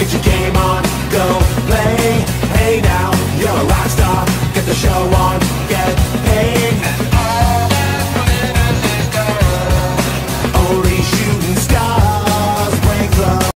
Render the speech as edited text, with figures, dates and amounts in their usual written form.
Get your game on, go play. Hey now, you're a rock star. Get the show on.